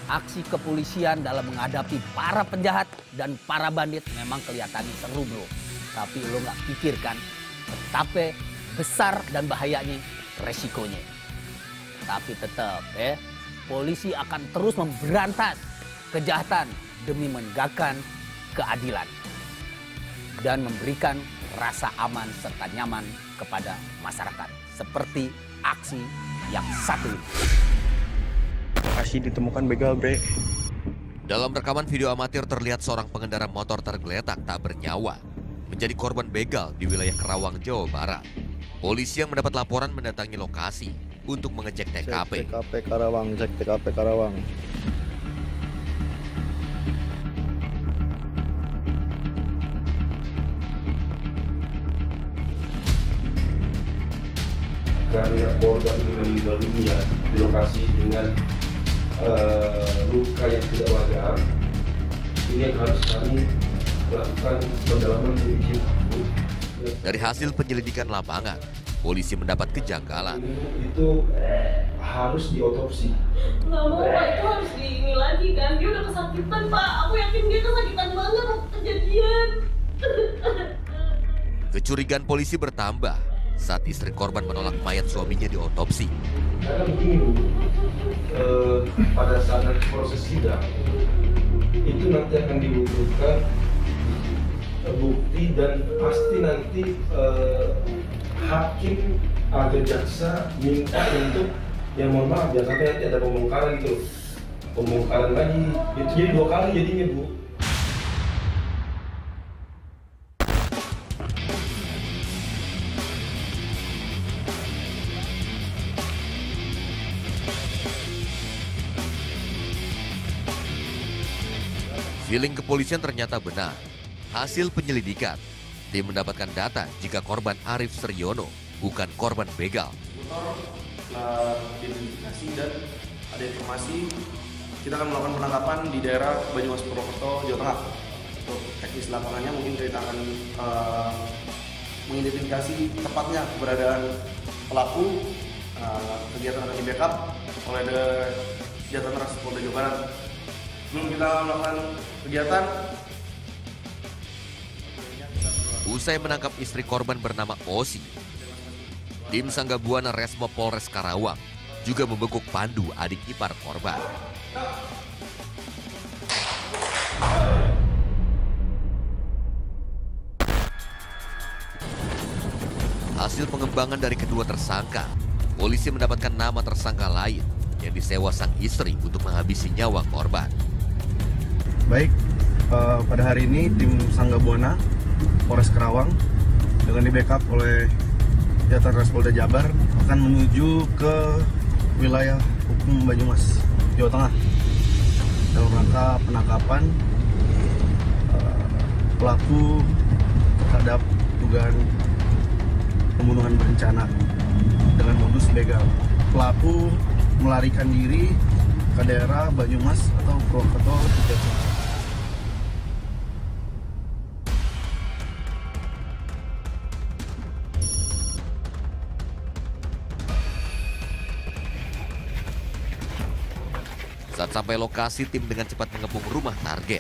Aksi kepolisian dalam menghadapi para penjahat dan para bandit memang kelihatannya seru bro. Tapi lo nggak pikirkan betapa besar dan bahayanya resikonya. Tapi tetap polisi akan terus memberantas kejahatan demi menegakkan keadilan dan memberikan rasa aman serta nyaman kepada masyarakat. Seperti aksi yang satu ini. Masih ditemukan begal, Bre. Dalam rekaman video amatir terlihat seorang pengendara motor tergeletak tak bernyawa menjadi korban begal di wilayah Karawang, Jawa Barat. Polisi yang mendapat laporan mendatangi lokasi untuk mengecek TKP. Cek TKP Karawang, cek TKP Karawang. Karena korban meninggal dunia di lokasi dengan luka yang tidak wajar, ini harus kami lakukan pendalaman lebih lanjut. Dari hasil penyelidikan lapangan, polisi mendapat kejanggalan. Itu harus diotopsi. Nggak mau Pak, itu harus ini lagi kan, dia udah kesakitan Pak, aku yakin dia kesakitan banget waktu kejadian. Kecurigaan polisi bertambah saat istri korban menolak mayat suaminya diotopsi. Karena begini Bu, pada saat nanti proses sidang, itu nanti akan dibutuhkan bukti dan pasti nanti hakim atau jaksa minta untuk, yang mohon maaf, jangan sampai nanti ada pembongkaran gitu. Pembongkaran lagi, itu jadi 2 kali jadinya Bu. Feeling kepolisian ternyata benar. Hasil penyelidikan, tim mendapatkan data jika korban Arif Seryono bukan korban begal. Identifikasi dan ada informasi kita akan melakukan penangkapan di daerah Banyumas Purwokerto, Jawa Tengah. Untuk teknis lapangannya mungkin kita akan mengidentifikasi tepatnya keberadaan pelaku. Kegiatan akan di-backup oleh Jatan-Ras Polda Jawa Barat. Sebelum kita melakukan kegiatan, Usai menangkap istri korban bernama Osi, tim Sanggabuana Resmo Polres Karawang juga membekuk Pandu, adik ipar korban. Hasil pengembangan dari kedua tersangka, polisi mendapatkan nama tersangka lain yang disewa sang istri untuk menghabisi nyawa korban. Baik, pada hari ini tim Sanggabuana Polres Karawang dengan di-backup oleh Jatan-Ras Polda Jabar akan menuju ke wilayah hukum Banyumas, Jawa Tengah dalam rangka penangkapan pelaku terhadap dugaan pembunuhan berencana dengan modus begal. Pelaku melarikan diri ke daerah Banyumas atau Purwokerto, Jawa Tengah. Saat sampai lokasi, tim dengan cepat mengepung rumah target.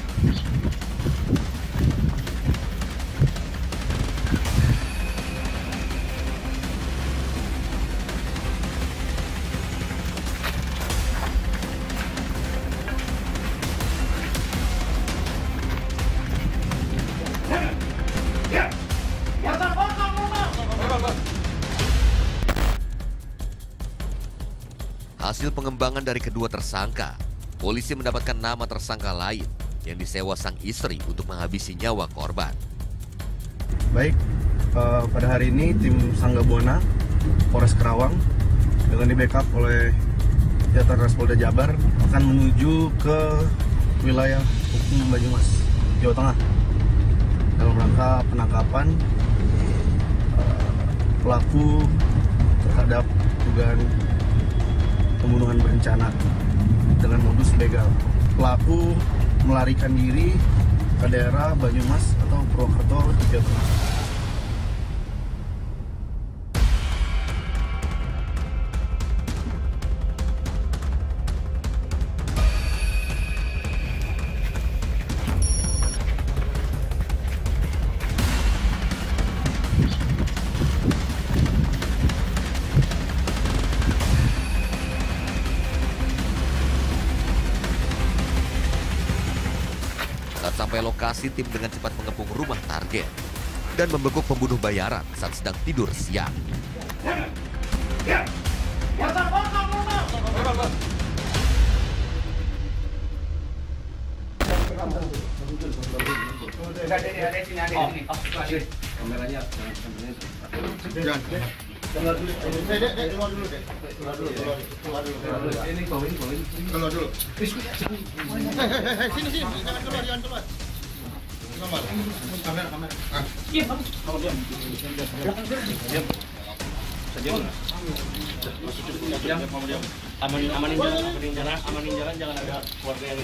Hasil pengembangan dari kedua tersangka, polisi mendapatkan nama tersangka lain yang disewa sang istri untuk menghabisi nyawa korban. Baik, pada hari ini tim Sanggabuana Polres Karawang dengan di-backup oleh Jatan-Ras Polda Jabar akan menuju ke wilayah hukum Banyumas, Jawa Tengah dalam rangka penangkapan pelaku terhadap dugaan pembunuhan berencana dengan modus begal. Pelaku melarikan diri ke daerah Banyumas atau Purwokerto, Jawa Tengah. Sampai lokasi, tim dengan cepat mengepung rumah target dan membekuk pembunuh bayaran saat sedang tidur siang. Amanin jalan, jangan ada keluarga yang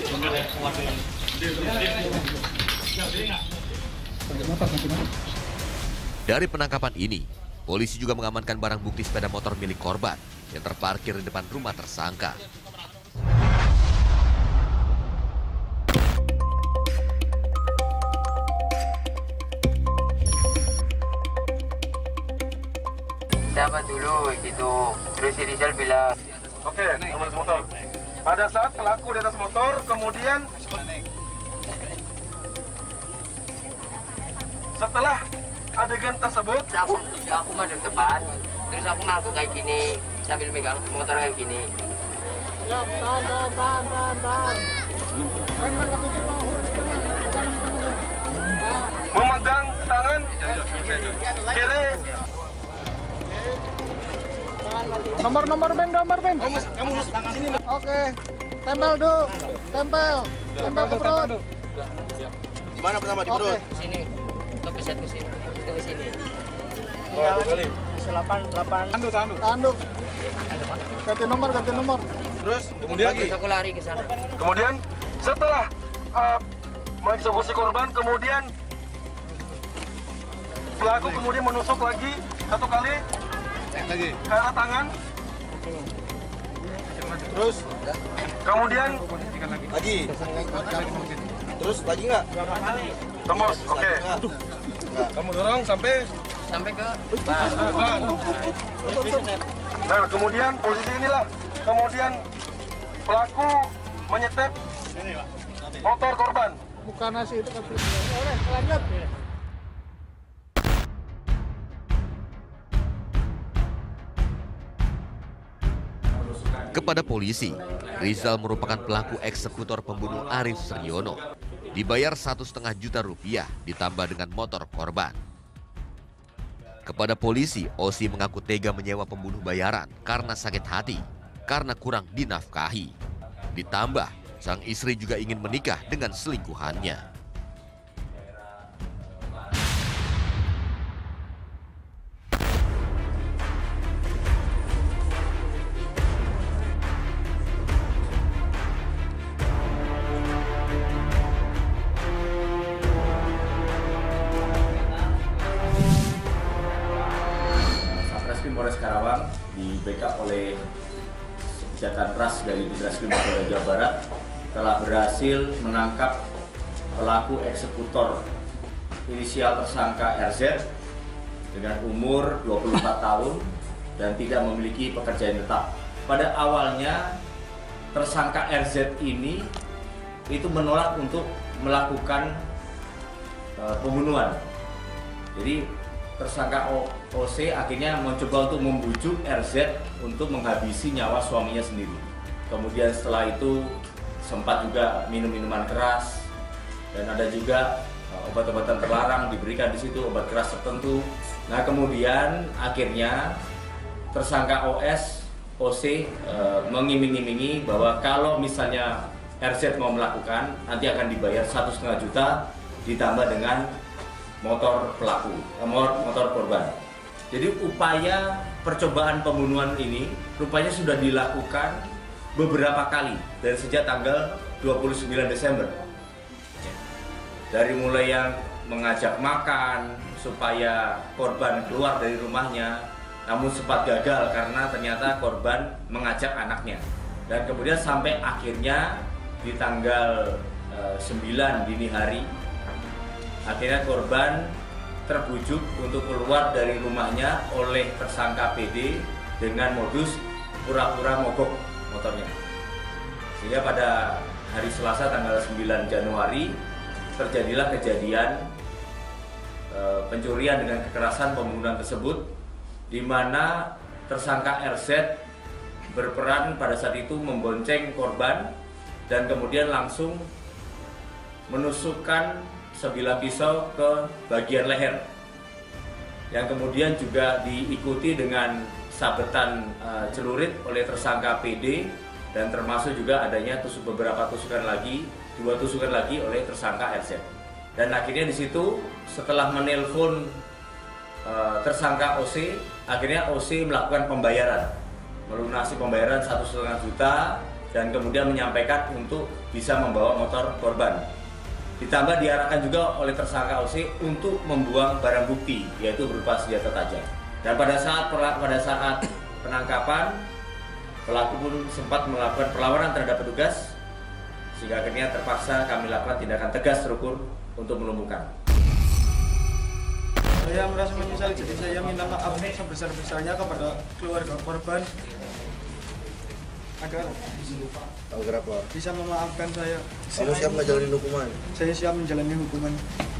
Dari penangkapan ini, polisi juga mengamankan barang bukti sepeda motor milik korban yang terparkir di depan rumah tersangka. Dapat dulu gitu, terus si Rizal bilang, Oke, nomor motor. Pada saat pelaku di atas motor, kemudian setelah adegan tersebut, aku mah di depan, terus aku ngaku kayak gini, sambil megang motor kayak gini. memegang tangan kiri. Nomor Ben. Oke. Tempel dulu. Tempel ke perut. Di mana pertama di perut? Sini, ke sini. Kali. 8. Tanduk. Ganti nomor. Terus kemudian Aku lari ke sana. kemudian setelah mengeksekusi korban, kemudian pelaku kemudian menusuk lagi satu kali ke arah tangan. Terus Kemudian lagi. Terus lagi nggak? tembus. Oke. Kamu dorong sampai Sampai ke nah, kemudian posisi inilah. Kemudian pelaku menyetep motor korban. Bukan nasi itu kan. Lanjut. Kepada polisi, Rizal merupakan pelaku eksekutor pembunuh Arif Suryono. Dibayar 1,5 juta rupiah ditambah dengan motor korban. Kepada polisi, Osi mengaku tega menyewa pembunuh bayaran karena sakit hati, karena kurang dinafkahi. Ditambah, sang istri juga ingin menikah dengan selingkuhannya. Polres Karawang di backup oleh Jatan Ras dari Ditreskrim Polda Jawa Barat telah berhasil menangkap pelaku eksekutor inisial tersangka RZ dengan umur 24 tahun dan tidak memiliki pekerjaan tetap. Pada awalnya tersangka RZ ini itu menolak untuk melakukan pembunuhan. Jadi tersangka OC akhirnya mencoba untuk membujuk RZ untuk menghabisi nyawa suaminya sendiri. Kemudian setelah itu sempat juga minum minuman keras dan ada juga obat-obatan terlarang diberikan di situ, obat keras tertentu. Nah, kemudian akhirnya tersangka OC mengiming-imingi bahwa kalau misalnya RZ mau melakukan, nanti akan dibayar 1,5 juta ditambah dengan motor korban. Jadi upaya percobaan pembunuhan ini rupanya sudah dilakukan beberapa kali dari sejak tanggal 29 Desember. Dari mulai yang mengajak makan supaya korban keluar dari rumahnya, namun sempat gagal karena ternyata korban mengajak anaknya. Dan kemudian sampai akhirnya di tanggal 9 dini hari, akhirnya korban terbujuk untuk keluar dari rumahnya oleh tersangka PD dengan modus pura-pura mogok motornya. Sehingga pada hari Selasa tanggal 9 Januari terjadilah kejadian pencurian dengan kekerasan pembunuhan tersebut, di mana tersangka RZ berperan pada saat itu membonceng korban dan kemudian langsung menusukkan sebilah pisau ke bagian leher, yang kemudian juga diikuti dengan sabetan celurit oleh tersangka PD, dan termasuk juga adanya beberapa tusukan lagi, 2 tusukan lagi oleh tersangka RZ. Dan akhirnya di situ setelah menelpon tersangka OC, akhirnya OC melakukan pembayaran, melunasi pembayaran 1,5 juta dan kemudian menyampaikan untuk bisa membawa motor korban. Ditambah diarahkan juga oleh tersangka OC untuk membuang barang bukti, yaitu berupa senjata tajam. Dan pada saat penangkapan, pelaku pun sempat melakukan perlawanan terhadap petugas, sehingga akhirnya terpaksa kami lakukan tindakan tegas terukur untuk melumpuhkan. Saya merasa menyesal, jadi saya minta maaf sebesar-besarnya kepada keluarga korban agar Agar apa? bisa memaafkan saya. Kamu siap menjalani hukuman? Saya siap menjalani hukuman.